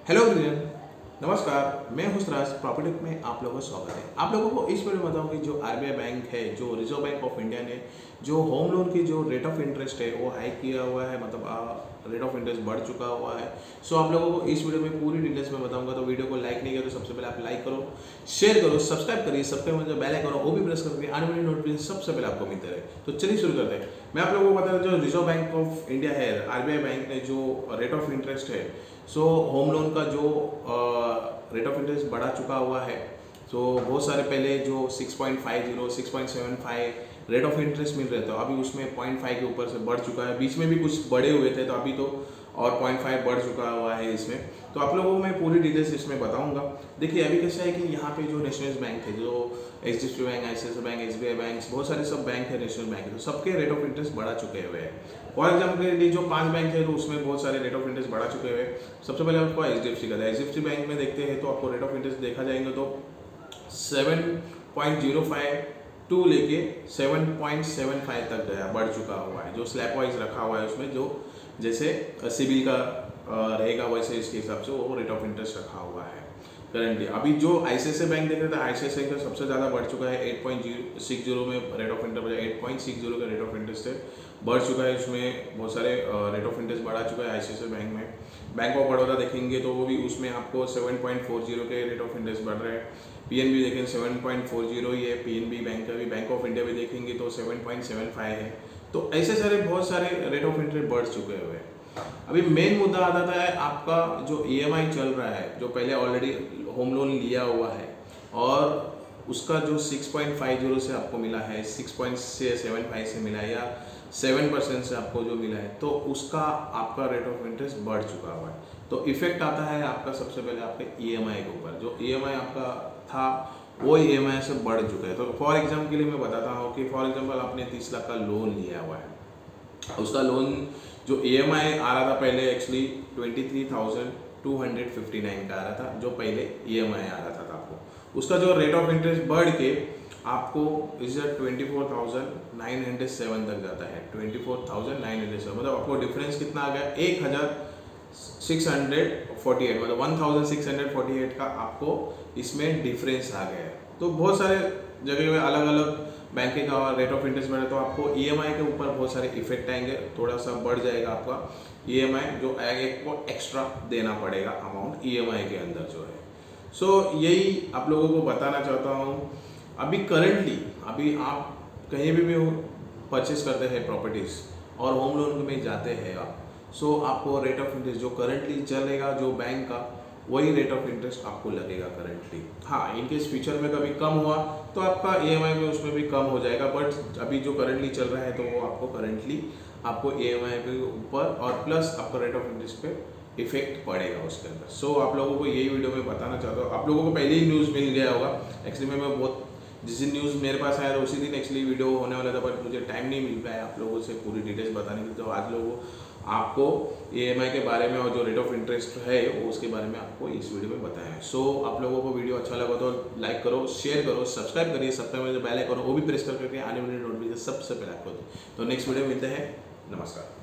Hello everyone, नमस्कार। मैं हुसराज property में आप लोगों का स्वागत है। आप लोगों को इस वीडियो में बताऊँ कि जो आरबीआई बैंक है, जो रिजर्व बैंक ऑफ इंडिया ने जो होम लोन की जो रेट ऑफ इंटरेस्ट है वो हाइक किया हुआ है, मतलब रेट ऑफ इंटरेस्ट बढ़ चुका हुआ है। सो आप लोगों को इस वीडियो में पूरी डिटेल्स में बताऊंगा। तो वीडियो को लाइक नहीं किया तो सबसे पहले आप लाइक करो, शेयर करो, सब्सक्राइब करिए, सब्सक्राइब में जो बेल आइकन है वो भी प्रेस करके आने वाली नोटिफिकेशन सबसे पहले आपको मिलते रहे। तो चलिए शुरू करते हैं। मैं आप लोगों को बता रहा हूँ जो रिजर्व बैंक ऑफ इंडिया है, आरबीआई बैंक ने जो रेट ऑफ इंटरेस्ट है, सो होम लोन का जो रेट ऑफ इंटरेस्ट बढ़ा चुका हुआ है। तो बहुत सारे पहले जो 6.50 6.75 रेट ऑफ इंटरेस्ट मिल रहे थे, अभी उसमें 0.5 के ऊपर से बढ़ चुका है। बीच में भी कुछ बढ़े हुए थे, तो अभी तो और 0.5 बढ़ चुका हुआ है इसमें। तो आप लोगों को मैं पूरी डिटेल्स इसमें बताऊंगा। देखिए अभी कैसा है कि यहाँ पे जो नेशनल बैंक है, जो HDFC bank, ICICI bank, SBI bank, बहुत सारे सब बैंक है, नेशनल बैंक है, तो सबके रेट ऑफ इंटरेस्ट बढ़ा चुके हुए हैं। फॉर एग्जाम्पल के लिए जो 5 बैंक है तो उसमें बहुत सारे रेट ऑफ इंटरेस्ट बढ़ा चुके हुए हैं। सबसे पहले आपको एचडीएफसी का एचडीएफसी बैंक में देखते हैं तो आपको रेट ऑफ इंटरेस्ट देखा जाएंगे तो 7.05 टू लेके 7.75 तक गया, बढ़ चुका हुआ है। जो स्लैब वाइज रखा हुआ है उसमें जो जैसे सिबिल का रहेगा वैसे इसके हिसाब से वो रेट ऑफ इंटरेस्ट रखा हुआ है करेंटली। अभी जो आईसीआईसीआई बैंक देख रहे थे, आईसीआईसीआई का सबसे ज़्यादा बढ़ चुका है। 8.60 में रेट ऑफ इंटरेस्ट, 8.60 का रेट ऑफ इंटरेस्ट है, बढ़ चुका है। उसमें बहुत सारे रेट ऑफ इंटरेस्ट बढ़ा चुका है आईसीआईसीआई बैंक में। बैंक ऑफ बड़ौदा देखेंगे तो वो भी उसमें आपको 7.40 के रेट ऑफ इंटरेस्ट बढ़ रहे हैं। पीएनबी देखेंगे 7.40 ही है, पीएनबी बैंक का भी। बैंक ऑफ इंडिया भी देखेंगे तो 7.75 है। तो ऐसे सारे बहुत सारे रेट ऑफ इंटरेस्ट बढ़ चुके हुए हैं। अभी मेन मुद्दा आ जाता है आपका जो ईएमआई चल रहा है, जो पहले ऑलरेडी होम लोन लिया हुआ है और उसका जो 6.50 से आपको मिला है, 6.75 से मिला है या 7% से आपको जो मिला है, तो उसका आपका रेट ऑफ इंटरेस्ट बढ़ चुका हुआ है। तो इफेक्ट आता है आपका सबसे पहले आपके ईएमआई के ऊपर। जो ईएमआई आपका था वो ईएमआई से बढ़ चुका है। तो फॉर एग्जाम्पल के लिए मैं बताता हूँ कि फॉर एग्जाम्पल आपने 30 लाख का लोन लिया हुआ है, उसका लोन जो ईएमआई आ रहा था पहले एक्चुअली 23,259 का आ रहा था, जो पहले ईएमआई आ रहा था आपको। उसका जो रेट ऑफ इंटरेस्ट बढ़ के आपको इज 24,907 तक जाता है। 24,907 मतलब आपको डिफरेंस कितना आ गया, 1,648, मतलब 1,648 का आपको इसमें डिफरेंस आ गया है। तो बहुत सारे जगह में अलग अलग बैंकिंग का रेट ऑफ इंटरेस्ट बढ़े तो आपको ईएमआई के ऊपर बहुत सारे इफेक्ट आएंगे, थोड़ा सा बढ़ जाएगा आपका ईएमआई, जो एक को एक्स्ट्रा देना पड़ेगा अमाउंट ईएमआई के अंदर जो है। सो यही आप लोगों को बताना चाहता हूँ। अभी करंटली अभी आप कहीं भी परचेस करते हैं प्रॉपर्टीज़ और होम लोन में जाते हैं आप, सो आपको रेट ऑफ इंटरेस्ट जो करंटली चलेगा जो बैंक का, वही रेट ऑफ इंटरेस्ट आपको लगेगा करंटली। हाँ, इनकेस फ्यूचर में कभी कम हुआ तो आपका ईएमआई में उसमें भी कम हो जाएगा, बट अभी जो करंटली चल रहा है तो वो आपको करंटली आपको ईएमआई के ऊपर और प्लस आपका रेट ऑफ इंटरेस्ट पे इफेक्ट पड़ेगा उसके अंदर। सो आप लोगों को यही वीडियो में बताना चाहता हूँ। आप लोगों को पहले ही न्यूज़ मिल गया होगा एक्चुअली। मैं बहुत जिस दिन न्यूज़ मेरे पास आया था उसी दिन एक्चुअली वीडियो होने वाला था, बट मुझे टाइम नहीं मिल पाया आप लोगों से पूरी डिटेल्स बताने की। तो आज लोगों आपको ईएमआई के बारे में और जो रेट ऑफ इंटरेस्ट है वो उसके बारे में आपको इस वीडियो में बताया है। सो आप लोगों को वीडियो अच्छा लगा तो लाइक करो, शेयर करो, सब्सक्राइब करिए, सब्सक्राइब में जो बेल आइकन वो भी प्रेस करके आने वाली नोटिफिकेशन सबसे पहले आपको। तो नेक्स्ट वीडियो मिलते हैं। नमस्कार।